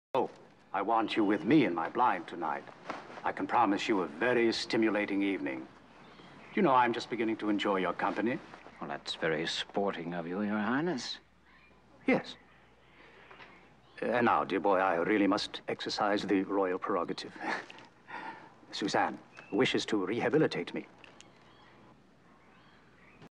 Oh, I want you with me in my blind tonight. I can promise you a very stimulating evening. You know, I'm just beginning to enjoy your company. Well, that's very sporting of you, Your Highness. Yes. And now, dear boy, I really must exercise the royal prerogative. Suzanne wishes to rehabilitate me.